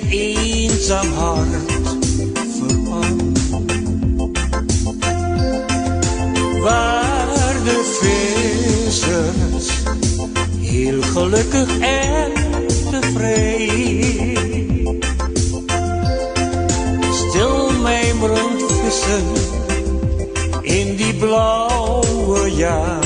eenzaam hart verpand. Waar de vissers heel gelukkig en tevreden stil mijmerend vissen in die blauwe jaar.